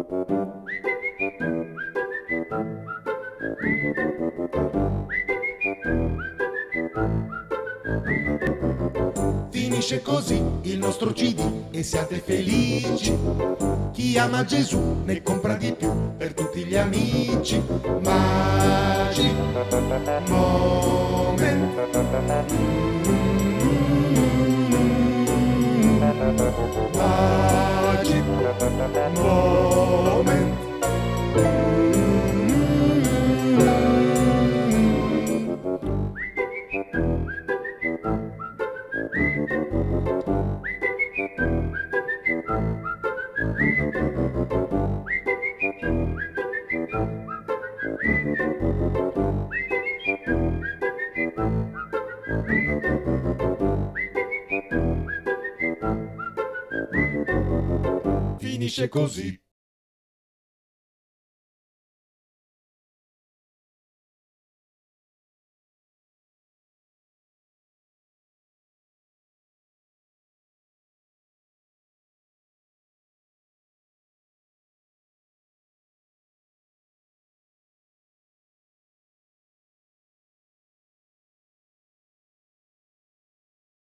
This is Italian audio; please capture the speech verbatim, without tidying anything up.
Finisce così il nostro C D e siate felici. Chi ama Gesù ne compra di più per tutti gli amici. Magic Moment. Magic Moment. Finisce così.